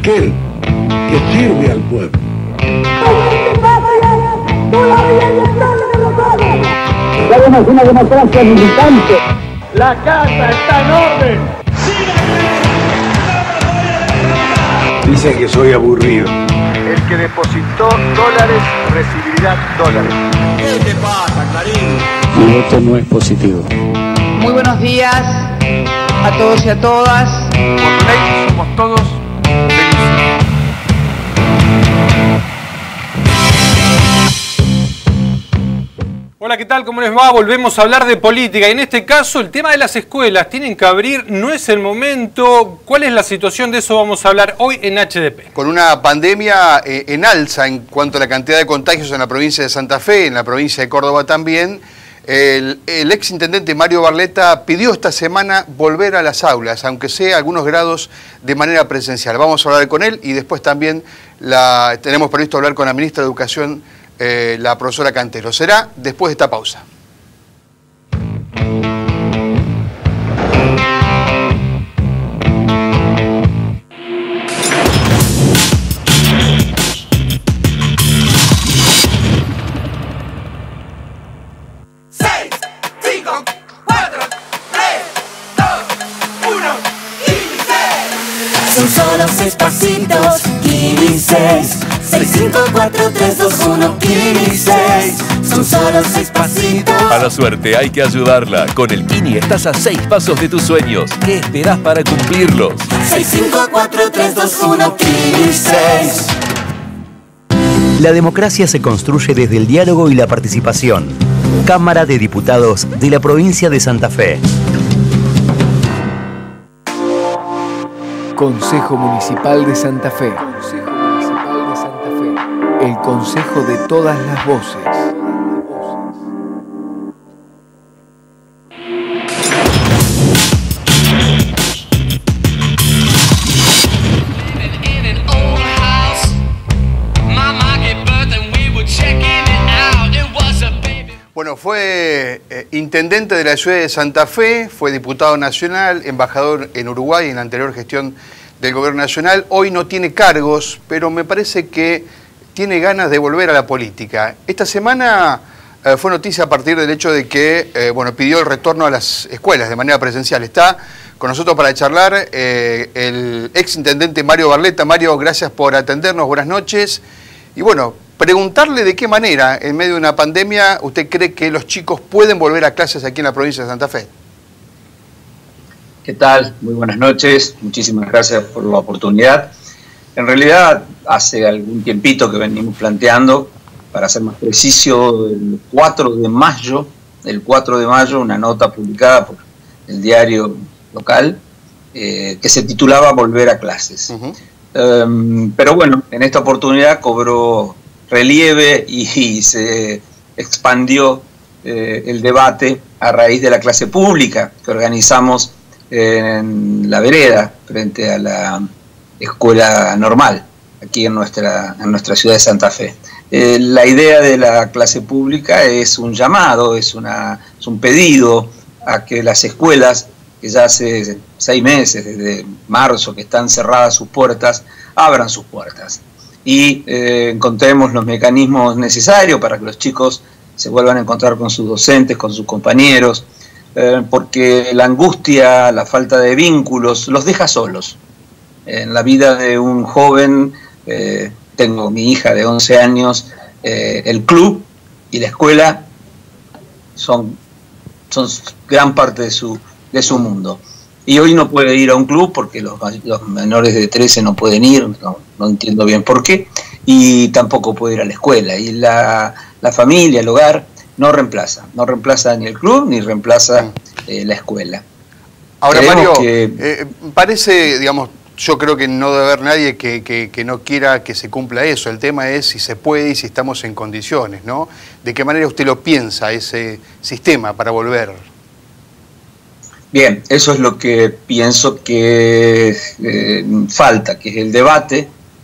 aquel que sirve al pueblo. Queremos una democracia militante. La casa está en orden. Dicen que soy aburrido. El que depositó dólares recibirá dólares. ¿Qué te pasa, Clarín? Mi voto no es positivo. Muy buenos días a todos y a todas. Por ley somos todos felices. Hola, ¿qué tal? ¿Cómo les va? Volvemos a hablar de política y en este caso el tema de las escuelas. Tienen que abrir, no es el momento. ¿Cuál es la situación? De eso vamos a hablar hoy en HDP. Con una pandemia en alza en cuanto a la cantidad de contagios en la provincia de Santa Fe, en la provincia de Córdoba también, el exintendente Mario Barletta pidió esta semana volver a las aulas, aunque sea algunos grados de manera presencial. Vamos a hablar con él y después también tenemos previsto hablar con la ministra de Educación, la profesora Cantero. Será después de esta pausa. Son solo 6 pasitos, Kini 6. 6, 5, 4, 3, 2, 1, Kini 6. Son solo 6 pasitos. A la suerte hay que ayudarla. Con el Kini estás a 6 pasos de tus sueños. ¿Qué esperás para cumplirlos? 6, 5, 4, 3, 2, 1, Kini 6. La democracia se construye desde el diálogo y la participación. Cámara de Diputados de la provincia de Santa Fe. Consejo Municipal de Santa Fe. El consejo de todas las voces. Bueno, fue intendente de la ciudad de Santa Fe, fue diputado nacional, embajador en Uruguay en la anterior gestión del gobierno nacional. Hoy no tiene cargos, pero me parece que tiene ganas de volver a la política. Esta semana fue noticia a partir del hecho de que pidió el retorno a las escuelas de manera presencial. Está con nosotros para charlar el exintendente Mario Barletta. Mario, gracias por atendernos, buenas noches. Y bueno, preguntarle de qué manera, en medio de una pandemia, usted cree que los chicos pueden volver a clases aquí en la provincia de Santa Fe. ¿Qué tal? Muy buenas noches, muchísimas gracias por la oportunidad. En realidad, hace algún tiempito que venimos planteando, para ser más preciso, el 4 de mayo, una nota publicada por el diario local, que se titulaba Volver a clases. Pero bueno, en esta oportunidad cobró relieve y se expandió el debate a raíz de la clase pública que organizamos en la vereda frente a la escuela normal aquí en nuestra ciudad de Santa Fe. La idea de la clase pública es un llamado, es un pedido a que las escuelas, que ya hace 6 meses, desde marzo, que están cerradas sus puertas, abran sus puertas y encontremos los mecanismos necesarios para que los chicos se vuelvan a encontrar con sus docentes, con sus compañeros, porque la angustia, la falta de vínculos, los deja solos. En la vida de un joven, tengo mi hija de 11 años, el club y la escuela son gran parte de su mundo. Y hoy no puede ir a un club porque los menores de 13 no pueden ir, no entiendo bien por qué, y tampoco puede ir a la escuela. Y la familia, el hogar, no reemplaza ni el club ni reemplaza la escuela. Ahora, Mario, parece, digamos, yo creo que no debe haber nadie que no quiera que se cumpla eso. El tema es si se puede y si estamos en condiciones, ¿no? ¿De qué manera usted lo piensa, ese sistema para volver? Bien, eso es lo que pienso que falta, que es el debate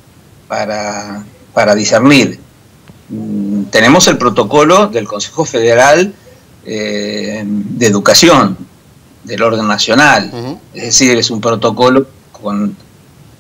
para discernir. Tenemos el protocolo del Consejo Federal de Educación, del orden nacional, es decir, es un protocolo con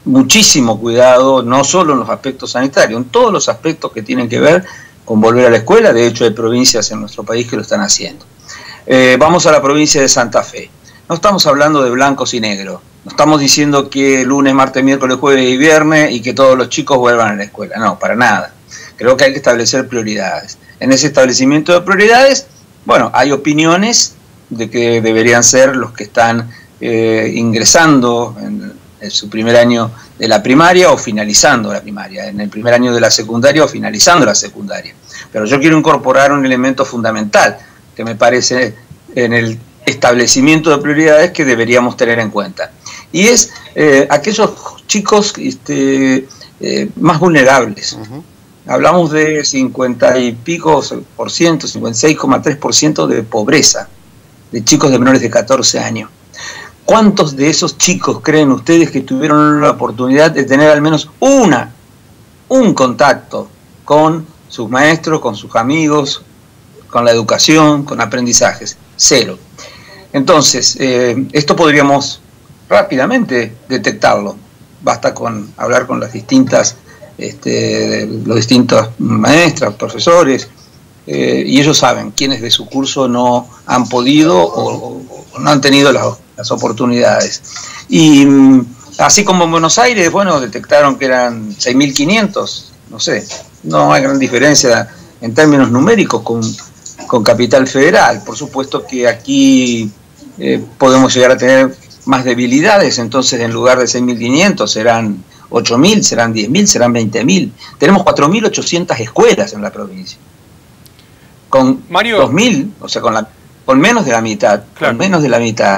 muchísimo cuidado, no solo en los aspectos sanitarios, en todos los aspectos que tienen que ver con volver a la escuela. De hecho, hay provincias en nuestro país que lo están haciendo. Vamos a la provincia de Santa Fe. No estamos hablando de blancos y negros. No estamos diciendo que lunes, martes, miércoles, jueves y viernes y que todos los chicos vuelvan a la escuela. No, para nada. Creo que hay que establecer prioridades. En ese establecimiento de prioridades, bueno, hay opiniones de que deberían ser los que están ingresando en su primer año de la primaria o finalizando la primaria, en el primer año de la secundaria o finalizando la secundaria. Pero yo quiero incorporar un elemento fundamental que me parece en el establecimiento de prioridades que deberíamos tener en cuenta. Y es aquellos chicos más vulnerables. Hablamos de 50 y pico por ciento, 56,3% de pobreza, de chicos de menores de 14 años. ¿Cuántos de esos chicos creen ustedes que tuvieron la oportunidad de tener al menos un contacto con sus maestros, con sus amigos, con la educación, con aprendizajes? Cero. Entonces, esto podríamos rápidamente detectarlo. Basta con hablar con las distintas, los distintos maestros, profesores, y ellos saben quiénes de su curso no han podido o no han tenido las oportunidades. Y así como en Buenos Aires, bueno, detectaron que eran 6.500, no sé, no hay gran diferencia en términos numéricos con Capital Federal. Por supuesto que aquí podemos llegar a tener más debilidades, entonces en lugar de 6.500 serán 8.000, serán 10.000, serán 20.000. Tenemos 4.800 escuelas en la provincia. Con 2.000, o sea, con menos de la mitad, claro. Con menos de la mitad.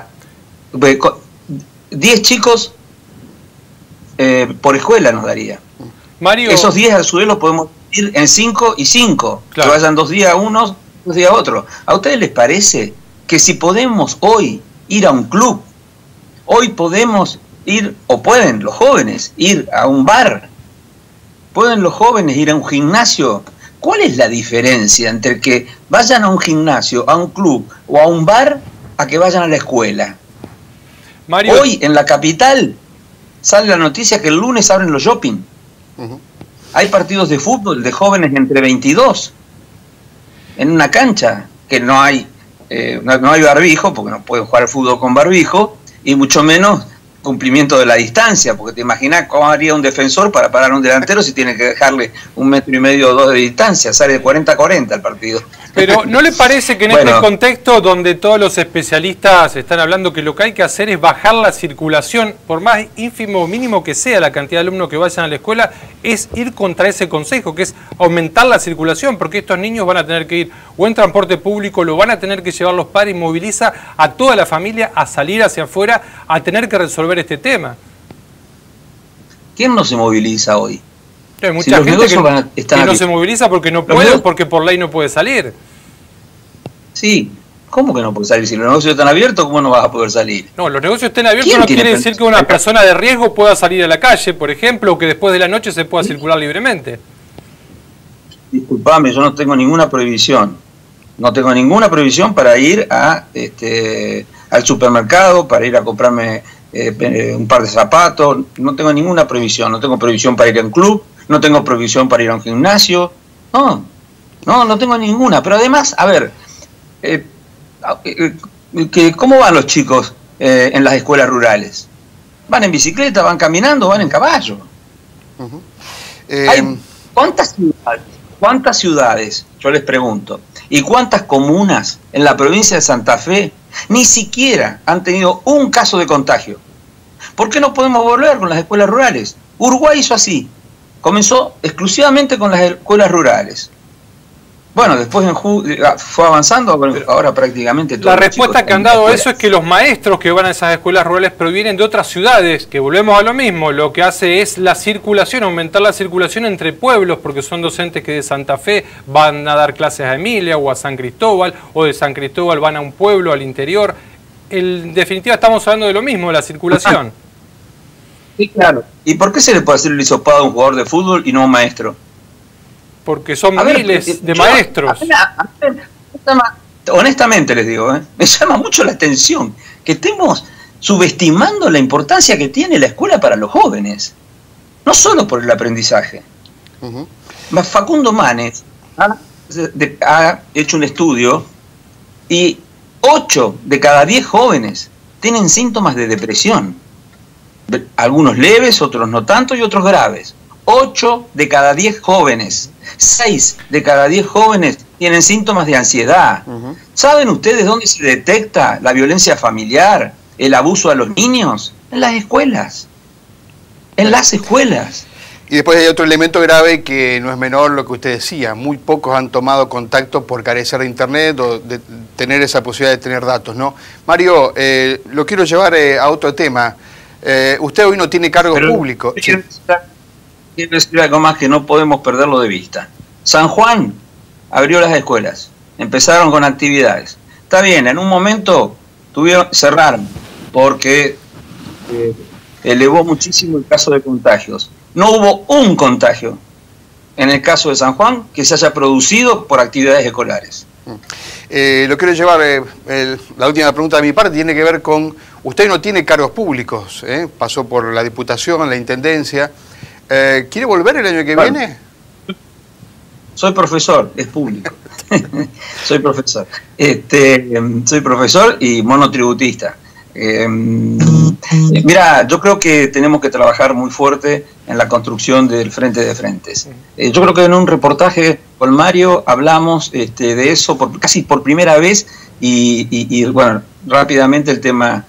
10 chicos por escuela nos daría. Mario, esos 10 a su vez los podemos ir en 5 y 5, claro. Que vayan 2 días unos, 2 días otros. ¿A ustedes les parece que si podemos hoy ir a un club, hoy podemos ir, o pueden los jóvenes ir a un bar, pueden los jóvenes ir a un gimnasio? ¿Cuál es la diferencia entre que vayan a un gimnasio, a un club o a un bar a que vayan a la escuela? Mario, hoy en la capital sale la noticia que el lunes abren los shopping. Hay partidos de fútbol de jóvenes entre 22 en una cancha que no hay barbijo, porque no pueden jugar al fútbol con barbijo, y mucho menos cumplimiento de la distancia, porque te imaginas cómo haría un defensor para parar a un delantero si tiene que dejarle 1,5 metros o 2 de distancia. Sale de 40-40 el partido. Pero ¿no le parece que en este contexto donde todos los especialistas están hablando que lo que hay que hacer es bajar la circulación, por más ínfimo o mínimo que sea la cantidad de alumnos que vayan a la escuela, es ir contra ese consejo, que es aumentar la circulación, porque estos niños van a tener que ir o en transporte público, lo van a tener que llevar los padres, y moviliza a toda la familia a salir hacia afuera, a tener que resolver este tema? ¿Quién no se moviliza hoy? Hay mucha gente que no se moviliza porque no puede, porque por ley no puede salir. Sí, ¿cómo que no puede salir? Si los negocios están abiertos, ¿cómo no vas a poder salir? No, los negocios estén abiertos no quiere decir que una persona de riesgo pueda salir a la calle, por ejemplo, o que después de la noche se pueda circular libremente. Disculpame, yo no tengo ninguna prohibición. No tengo ninguna prohibición para ir al supermercado, para ir a comprarme un par de zapatos. No tengo ninguna prohibición. No tengo prohibición para ir a un club, no tengo prohibición para ir a un gimnasio. No tengo ninguna. Pero además, a ver, ¿cómo van los chicos en las escuelas rurales? ¿Van en bicicleta, van caminando, van en caballo? ¿Cuántas ciudades, yo les pregunto, y cuántas comunas en la provincia de Santa Fe ni siquiera han tenido un caso de contagio? ¿Por qué no podemos volver con las escuelas rurales? Uruguay hizo así, comenzó exclusivamente con las escuelas rurales. Bueno, después fue avanzando, ahora prácticamente todo. La respuesta que han dado a eso es que los maestros que van a esas escuelas rurales provienen de otras ciudades, que volvemos a lo mismo, lo que hace es la circulación, aumentar la circulación entre pueblos, porque son docentes que de Santa Fe van a dar clases a Emilia o a San Cristóbal, o de San Cristóbal van a un pueblo al interior. En definitiva estamos hablando de lo mismo, de la circulación. Sí, claro. ¿Y por qué se le puede hacer el hisopado a un jugador de fútbol y no a un maestro? Porque son miles de maestros. Honestamente les digo, me llama mucho la atención que estemos subestimando la importancia que tiene la escuela para los jóvenes, no solo por el aprendizaje. Facundo Manes ha hecho un estudio y 8 de cada 10 jóvenes tienen síntomas de depresión. Algunos leves, otros no tanto y otros graves. 8 de cada 10 jóvenes, 6 de cada 10 jóvenes tienen síntomas de ansiedad. ¿Saben ustedes dónde se detecta la violencia familiar, el abuso a los niños? En las escuelas. En las escuelas. Y después hay otro elemento grave que no es menor lo que usted decía. Muy pocos han tomado contacto por carecer de internet o de tener esa posibilidad de tener datos, ¿no? Mario, lo quiero llevar a otro tema. Usted hoy no tiene cargo público. Quiero decir algo más que no podemos perderlo de vista. San Juan abrió las escuelas, empezaron con actividades. Está bien, en un momento cerraron porque elevó muchísimo el caso de contagios. No hubo un contagio en el caso de San Juan que se haya producido por actividades escolares. Lo quiero llevar, la última pregunta de mi parte tiene que ver con, usted no tiene cargos públicos, pasó por la Diputación, la Intendencia, ¿quiere volver el año que viene? Soy profesor, es público. Soy profesor. Soy profesor y monotributista. Mira, yo creo que tenemos que trabajar muy fuerte en la construcción del Frente de Frentes. Yo creo que en un reportaje con Mario hablamos de eso casi por primera vez y bueno, rápidamente el tema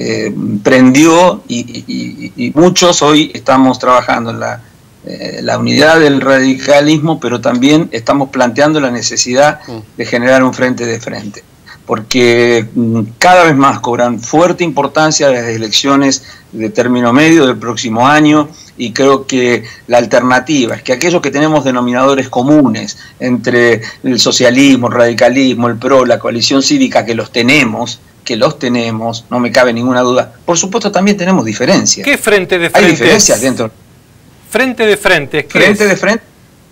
prendió y muchos hoy estamos trabajando en la unidad del radicalismo, pero también estamos planteando la necesidad de generar un frente de frente, porque cada vez más cobran fuerte importancia las elecciones de término medio del próximo año, y creo que la alternativa es que aquellos que tenemos denominadores comunes entre el socialismo, el radicalismo, el PRO, la coalición cívica, que los tenemos, no me cabe ninguna duda. Por supuesto también tenemos diferencias. ¿Qué frente de frente? Hay diferencias dentro. Frente de frente. Frente de frente.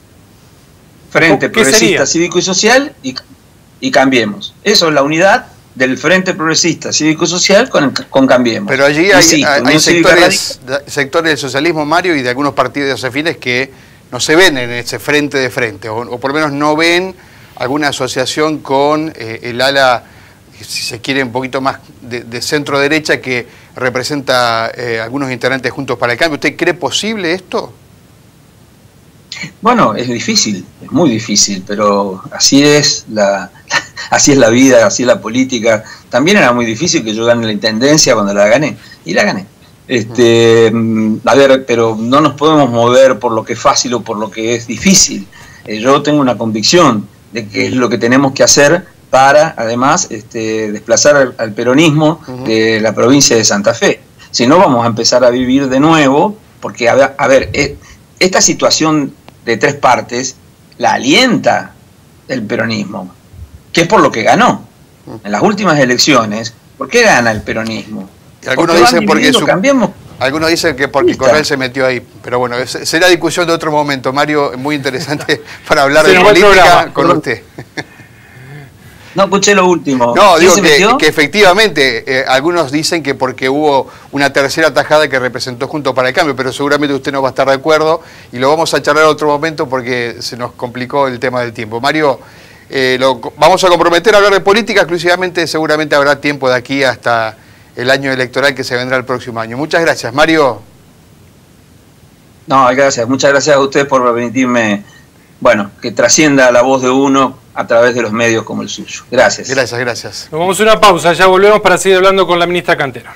Frente progresista, cívico y social y Cambiemos. Eso es la unidad del Frente Progresista, Cívico y Social con Cambiemos. Pero allí hay sectores del socialismo, Mario, y de algunos partidos afines que no se ven en ese frente de frente, o por lo menos no ven alguna asociación con el ala, si se quiere, un poquito más de centro derecha, que representa algunos integrantes Juntos para el Cambio. ¿Usted cree posible esto? Bueno, es difícil, es muy difícil, pero así es la vida, así es la política. También era muy difícil que yo gane la intendencia cuando la gané, y la gané. A ver, pero no nos podemos mover por lo que es fácil o por lo que es difícil. Yo tengo una convicción de que es lo que tenemos que hacer para, además, desplazar al peronismo de la provincia de Santa Fe. Si no, vamos a empezar a vivir de nuevo, porque, a ver, esta situación de tres partes la alienta el peronismo, que es por lo que ganó. En las últimas elecciones, ¿por qué gana el peronismo? Algunos dicen algunos dicen que porque Corral se metió ahí, pero bueno, será discusión de otro momento. Mario, muy interesante para hablar de política con usted. No escuché lo último. No, digo que efectivamente, algunos dicen que porque hubo una tercera tajada que representó Juntos para el Cambio, pero seguramente usted no va a estar de acuerdo y lo vamos a charlar en otro momento porque se nos complicó el tema del tiempo. Mario, vamos a comprometer a hablar de política exclusivamente, seguramente habrá tiempo de aquí hasta el año electoral que se vendrá el próximo año. Muchas gracias, Mario. No, gracias. Muchas gracias a usted por permitirme, bueno, que trascienda la voz de uno a través de los medios como el suyo. Gracias. Gracias, gracias. Nos vamos a una pausa, ya volvemos para seguir hablando con la ministra Cantero.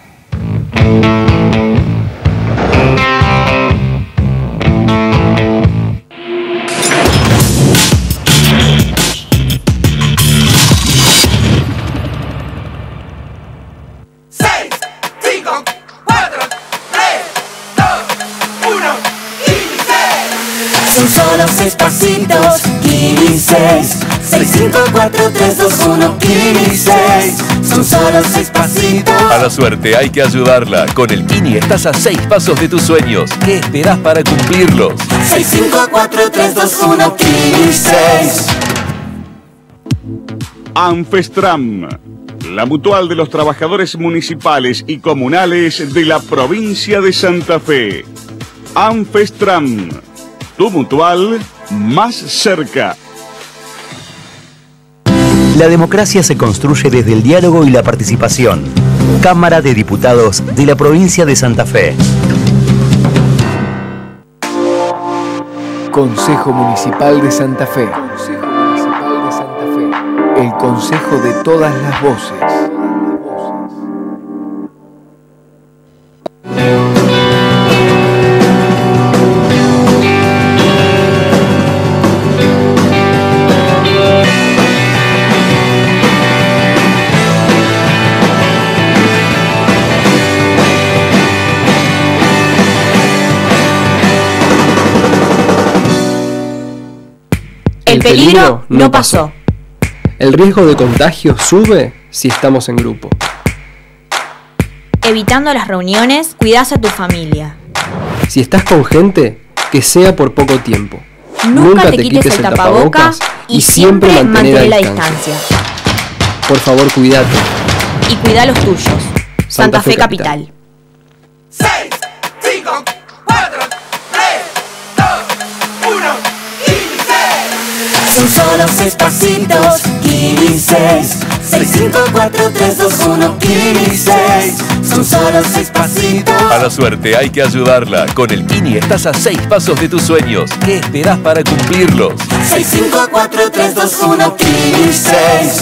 Son solo 6 pasitos, Kili 6. 6, 5, 4, 3, 2, 1, Kili 6. Son solo 6 pasitos. A la suerte hay que ayudarla. Con el Kini estás a 6 pasos de tus sueños. ¿Qué esperás para cumplirlos? 6, 5, 4, 3, 2, 1, Kili 6. Anfestram. la mutual de los trabajadores municipales y comunales de la provincia de Santa Fe. Anfestram, tu mutual más cerca. La democracia se construye desde el diálogo y la participación. Cámara de Diputados de la provincia de Santa Fe. Consejo Municipal de Santa Fe. Consejo Municipal de Santa Fe. El consejo de todas las voces. El peligro no pasó. El riesgo de contagio sube si estamos en grupo. Evitando las reuniones, cuidás a tu familia. Si estás con gente, que sea por poco tiempo. Nunca te quites el tapabocas y siempre mantén la distancia. Por favor, cuídate. Y cuida a los tuyos. Santa Fe Capital. 6, 5, 4, 3, 2, 1, 15. Son solo 6 pasitos, 15. 6, 5, 4, 3, 2, 1, 15. Son solo 6 pasitos. A la suerte hay que ayudarla. Con el Kini estás a 6 pasos de tus sueños. ¿Qué esperás para cumplirlos? 6, 5, 4, 3, 2, 1, 15.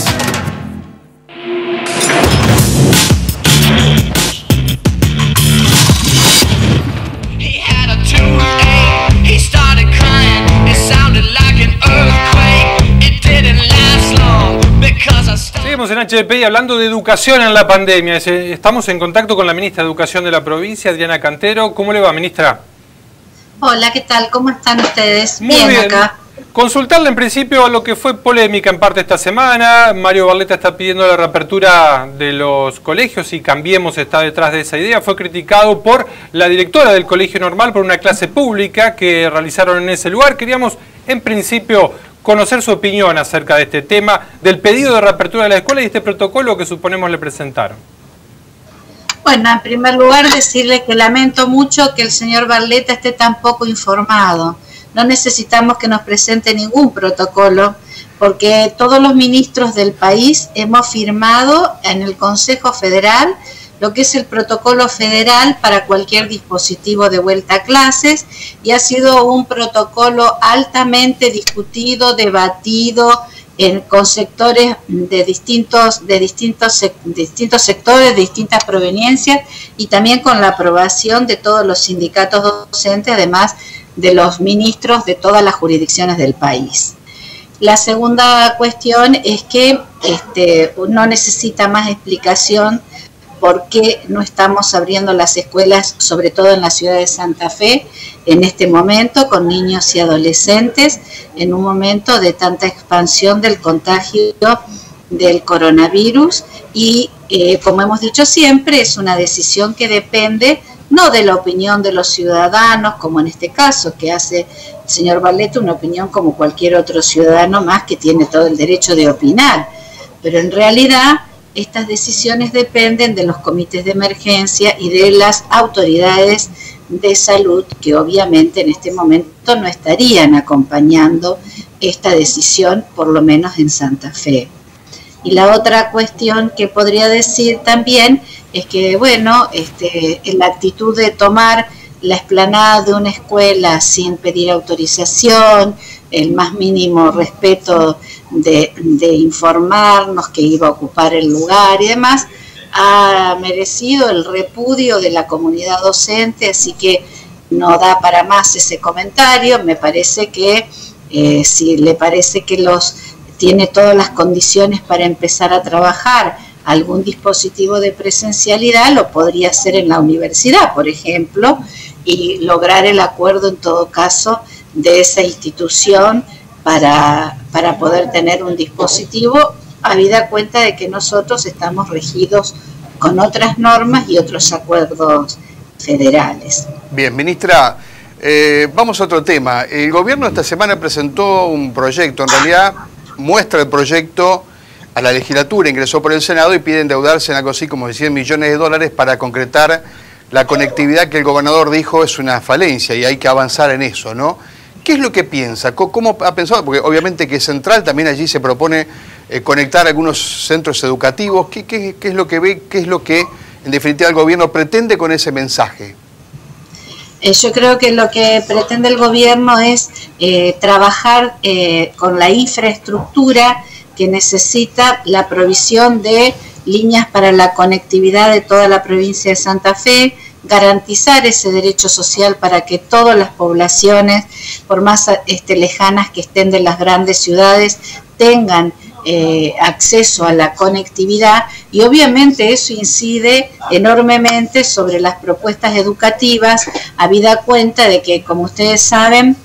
Seguimos en HDP y hablando de educación en la pandemia. Estamos en contacto con la ministra de Educación de la provincia, Adriana Cantero. ¿Cómo le va, ministra? Hola, ¿qué tal? ¿Cómo están ustedes? Muy bien acá. Consultarle en principio lo que fue polémica en parte esta semana. Mario Barletta está pidiendo la reapertura de los colegios y Cambiemos está detrás de esa idea. Fue criticado por la directora del Colegio Normal por una clase pública que realizaron en ese lugar. Queríamos, en principio, conocer su opinión acerca de este tema, del pedido de reapertura de la escuela y este protocolo que suponemos le presentaron. Bueno, en primer lugar decirle que lamento mucho que el señor Barletta esté tan poco informado. No necesitamos que nos presente ningún protocolo, porque todos los ministros del país hemos firmado en el Consejo Federal lo que es el protocolo federal para cualquier dispositivo de vuelta a clases, y ha sido un protocolo altamente discutido, debatido con sectores de distintos sectores, de distintas proveniencias, y también con la aprobación de todos los sindicatos docentes, además de los ministros de todas las jurisdicciones del país. La segunda cuestión es que no necesita más explicación por qué no estamos abriendo las escuelas, sobre todo en la ciudad de Santa Fe, en este momento, con niños y adolescentes, en un momento de tanta expansión del contagio del coronavirus. Y como hemos dicho siempre, es una decisión que depende no de la opinión de los ciudadanos, como en este caso, que hace el señor Barletta, una opinión como cualquier otro ciudadano más que tiene todo el derecho de opinar, pero en realidad estas decisiones dependen de los comités de emergencia y de las autoridades de salud, que obviamente en este momento no estarían acompañando esta decisión, por lo menos en Santa Fe. Y la otra cuestión que podría decir también es que, bueno, la actitud de tomar la explanada de una escuela sin pedir autorización, el más mínimo respeto de informarnos que iba a ocupar el lugar y demás, ha merecido el repudio de la comunidad docente, así que no da para más ese comentario. Me parece que si le parece que tiene todas las condiciones para empezar a trabajar algún dispositivo de presencialidad, lo podría hacer en la universidad, por ejemplo, y lograr el acuerdo en todo caso de esa institución para poder tener un dispositivo, habida cuenta de que nosotros estamos regidos con otras normas y otros acuerdos federales. Bien, ministra, vamos a otro tema. El gobierno esta semana presentó un proyecto, en realidad muestra el proyecto a la legislatura, ingresó por el Senado y pide endeudarse en algo así como de 100 millones de dólares para concretar la conectividad que el gobernador dijo es una falencia y hay que avanzar en eso, ¿no? ¿Qué es lo que piensa? ¿Cómo ha pensado? Porque obviamente que es central, también allí se propone conectar algunos centros educativos. ¿Qué es lo que ve? ¿Qué es lo que, en definitiva, el gobierno pretende con ese mensaje? Yo creo que lo que pretende el gobierno es trabajar con la infraestructura que necesita la provisión de líneas para la conectividad de toda la provincia de Santa Fe, garantizar ese derecho social para que todas las poblaciones, por más lejanas que estén de las grandes ciudades, tengan acceso a la conectividad, y obviamente eso incide enormemente sobre las propuestas educativas, habida cuenta de que, como ustedes saben,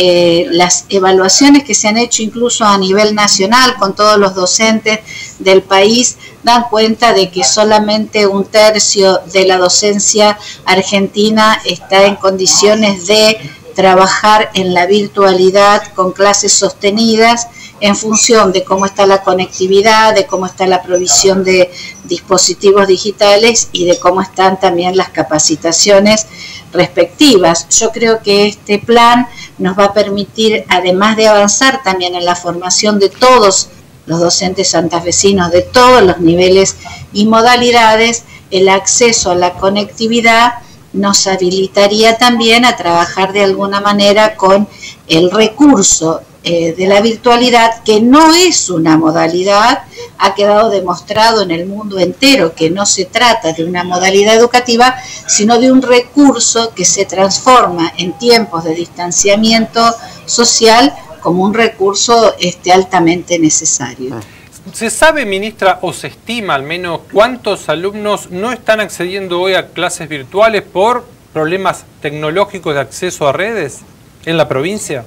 las evaluaciones que se han hecho incluso a nivel nacional con todos los docentes del país dan cuenta de que solamente 1/3 de la docencia argentina está en condiciones de trabajar en la virtualidad con clases sostenidas en función de cómo está la conectividad, de cómo está la provisión de dispositivos digitales y de cómo están también las capacitaciones respectivas. Yo creo que este plan nos va a permitir, además de avanzar también en la formación de todos los docentes santafesinos de todos los niveles y modalidades, el acceso a la conectividad nos habilitaría también a trabajar de alguna manera con el recurso de la virtualidad, que no es una modalidad, ha quedado demostrado en el mundo entero que no se trata de una modalidad educativa, sino de un recurso que se transforma en tiempos de distanciamiento social como un recurso altamente necesario. ¿Se sabe, ministra, o se estima al menos cuántos alumnos no están accediendo hoy a clases virtuales por problemas tecnológicos de acceso a redes en la provincia?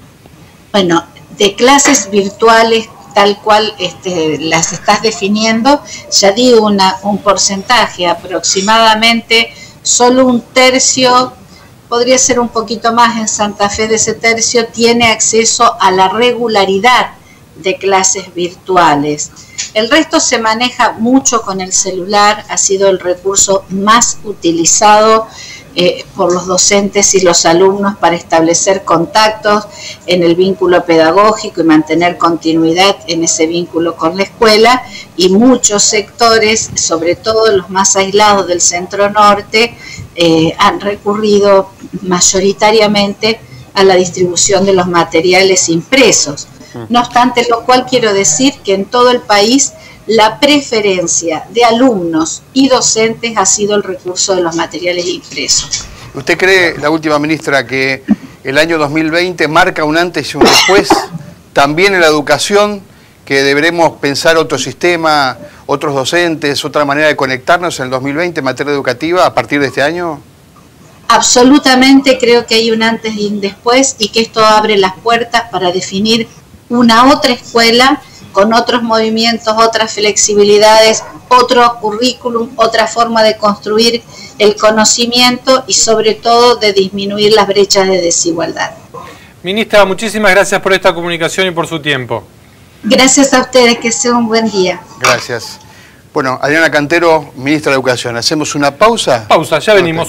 Bueno, de clases virtuales tal cual las estás definiendo, ya di un porcentaje, aproximadamente solo 1/3, podría ser un poquito más en Santa Fe de ese tercio, tiene acceso a la regularidad de clases virtuales. El resto se maneja mucho con el celular, ha sido el recurso más utilizado por los docentes y los alumnos para establecer contactos en el vínculo pedagógico y mantener continuidad en ese vínculo con la escuela, y muchos sectores, sobre todo los más aislados del centro norte, han recurrido mayoritariamente a la distribución de los materiales impresos. No obstante lo cual, quiero decir que en todo el país la preferencia de alumnos y docentes ha sido el recurso de los materiales impresos. ¿Usted cree, la última ministra, que el año 2020 marca un antes y un después también en la educación, que deberemos pensar otro sistema, otros docentes, otra manera de conectarnos en el 2020 en materia educativa a partir de este año? Absolutamente creo que hay un antes y un después, y que esto abre las puertas para definir una otra escuela con otros movimientos, otras flexibilidades, otro currículum, otra forma de construir el conocimiento y sobre todo de disminuir las brechas de desigualdad. Ministra, muchísimas gracias por esta comunicación y por su tiempo. Gracias a ustedes, que sea un buen día. Gracias. Bueno, Adriana Cantero, ministra de Educación, ¿hacemos una pausa? Pausa, ya venimos.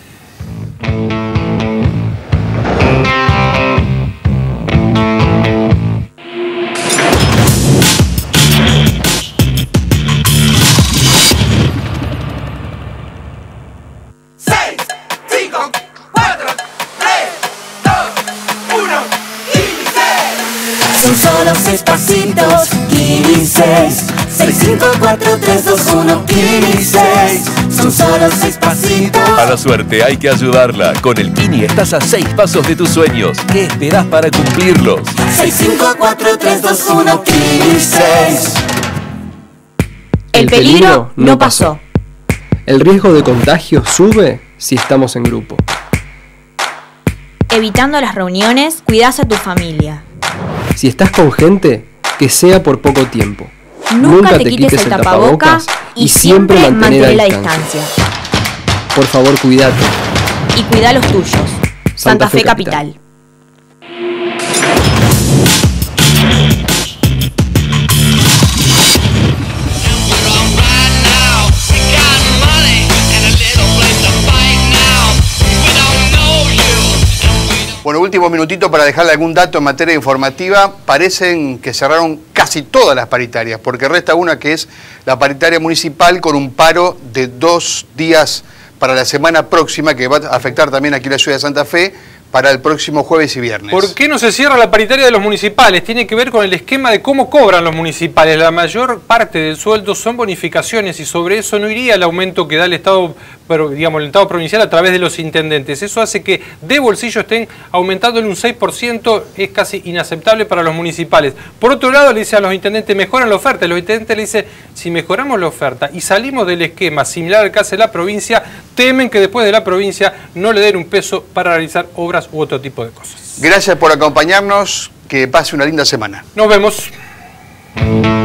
Son solo 6 pasitos, Kini 6. 6, 5, 4, 3, 2, 1, Kini 6. Son solo 6 pasitos. A la suerte hay que ayudarla. Con el Kini estás a 6 pasos de tus sueños. ¿Qué esperás para cumplirlos? 6, 5, 4, 3, 2, 1, Kini 6. El peligro no pasó. El riesgo de contagio sube si estamos en grupo. Evitando las reuniones, cuidás a tu familia. Si estás con gente, que sea por poco tiempo. Nunca te quites el tapabocas y siempre mantén la distancia. Por favor, cuídate. Y cuida los tuyos. Santa Fe Capital. Bueno, último minutito para dejarle algún dato en materia informativa. Parecen que cerraron casi todas las paritarias, porque resta una que es la paritaria municipal con un paro de 2 días para la semana próxima, que va a afectar también aquí la ciudad de Santa Fe, para el próximo jueves y viernes. ¿Por qué no se cierra la paritaria de los municipales? Tiene que ver con el esquema de cómo cobran los municipales. La mayor parte del sueldo son bonificaciones y sobre eso no iría el aumento que da el Estado, pero digamos el Estado provincial a través de los intendentes. Eso hace que de bolsillo estén aumentando en un 6%, es casi inaceptable para los municipales. Por otro lado, le dice a los intendentes, mejoran la oferta. Los intendentes le dicen, si mejoramos la oferta y salimos del esquema similar al que hace la provincia, temen que después de la provincia no le den un peso para realizar obras u otro tipo de cosas. Gracias por acompañarnos, que pase una linda semana. Nos vemos.